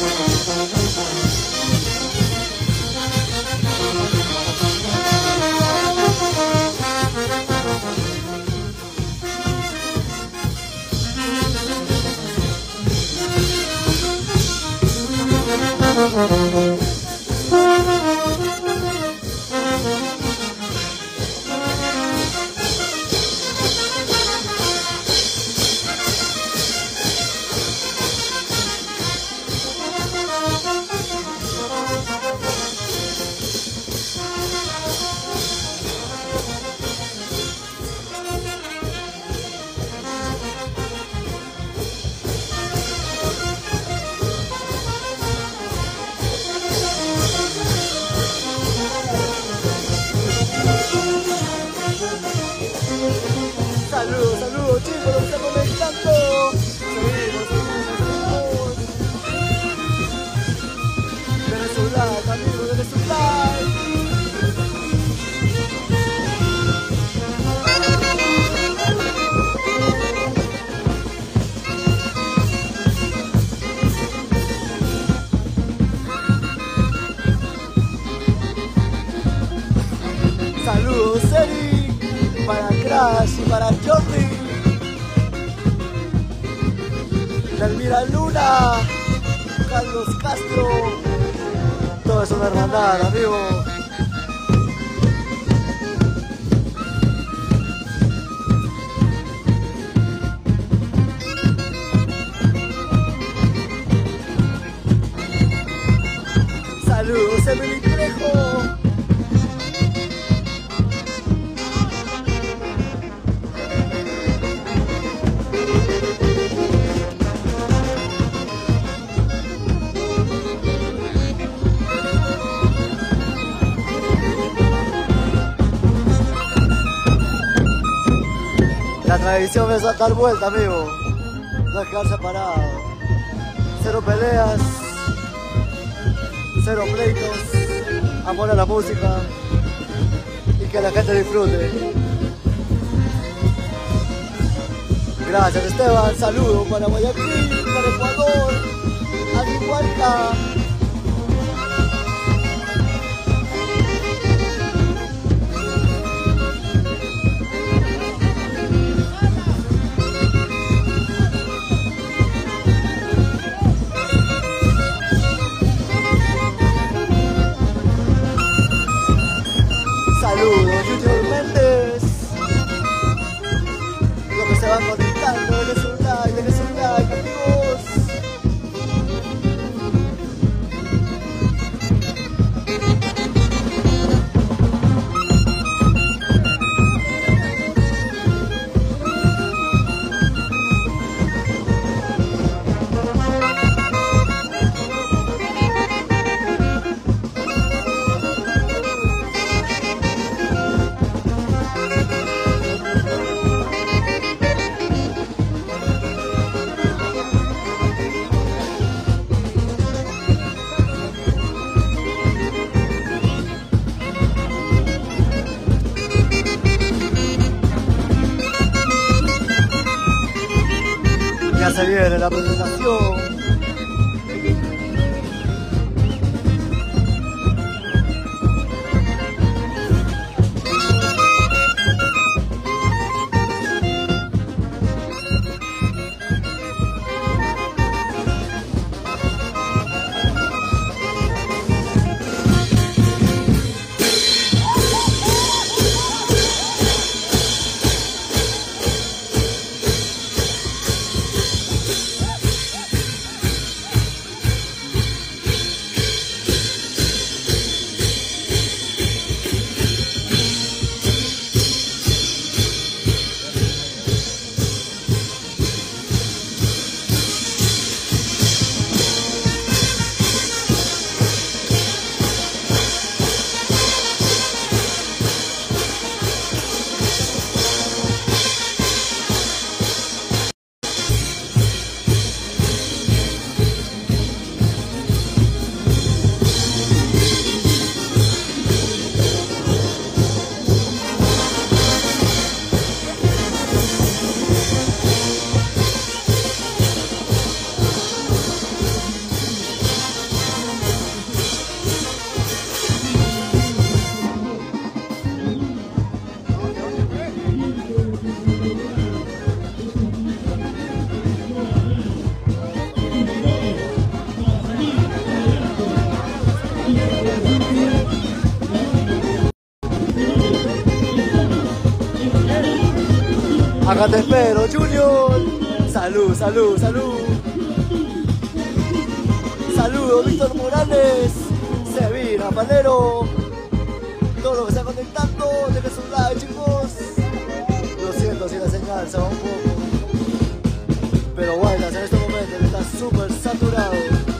Saludos, saludos chicos, nos estamos conectando. Seguimos. Denle su like, amigos, denle su like. Saludos, Eric, para Crash y para Jordi, Elvira Luna, Carlos Castro, todo es una hermandad, amigo. Saludos, Emily Trejo. La tradición es dar vuelta, amigo. No es quedarse parado. Cero peleas, cero pleitos, amor a la música y que la gente disfrute. Gracias, Esteban. Saludos para Guayaquil, para Ecuador, Atihualca. Saludos, Junior Méndez. Los que se van conectando, denle su like, amigos. Ya se viene la presentación. Acá te espero, Junior. Salud, salud, salud. Saludos, Víctor Morales. Sevilla, Palero. Todos los que están conectando, dejen su like, chicos. Lo siento si la señal se va un poco. Pero Guaylas en este momento está súper saturado.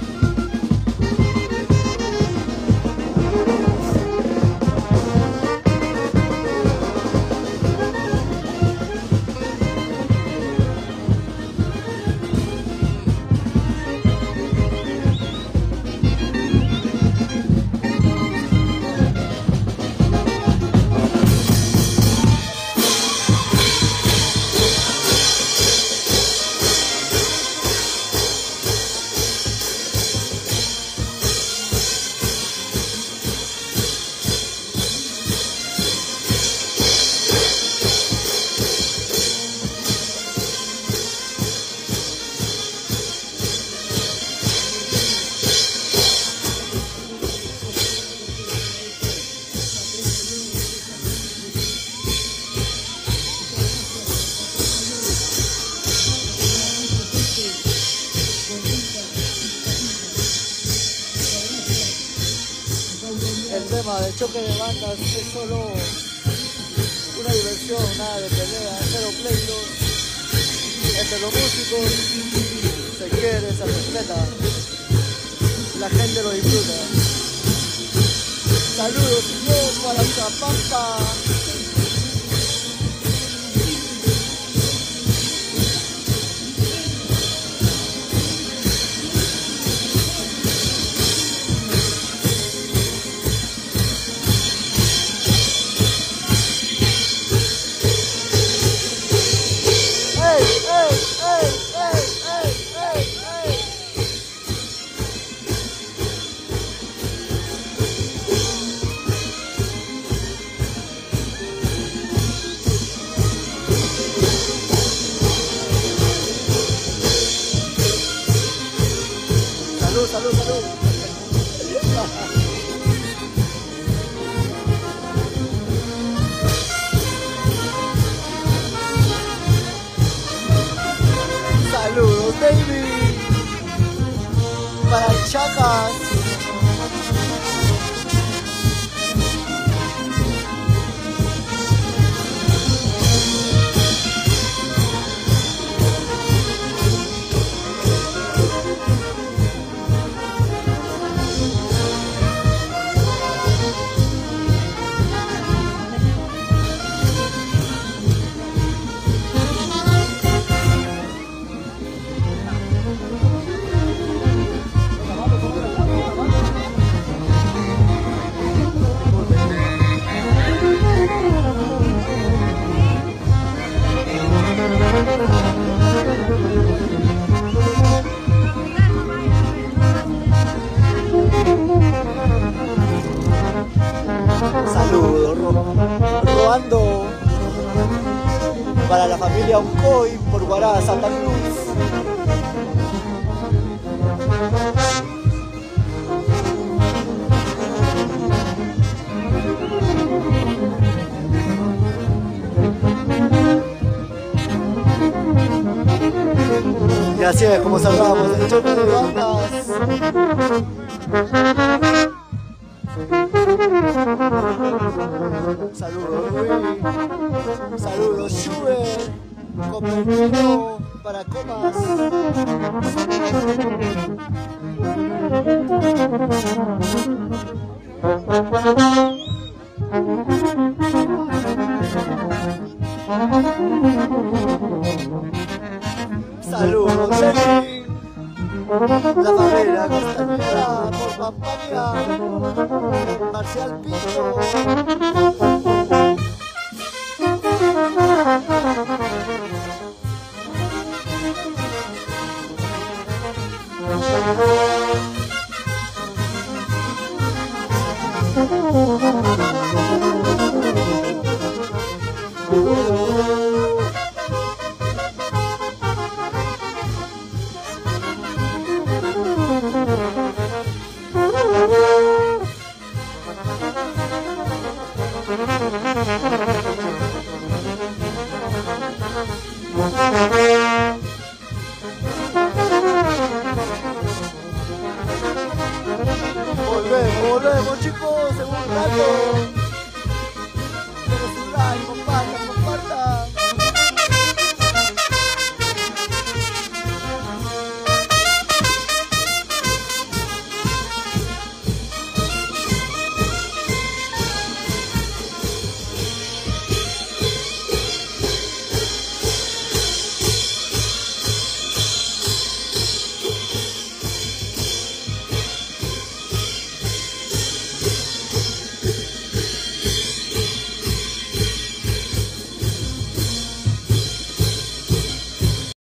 El tema del choque de bandas es solo una diversión, nada de pelea, cero pleitos. Entre los músicos se quiere, se respeta, la gente lo disfruta. Saludos y Dios para Zapampa. Salud, salud, salud. Saludos, baby. Para Chacas. Saludos, Roando para la familia Uncoy por Guará, Santa Cruz. Y así es como salgamos del choque de bandas. Saludos Luis, saludos Schubert, Copernico para Comas. Saludos Lenny, la familia Costanera por Pampania, Marcial Pinto. chicos.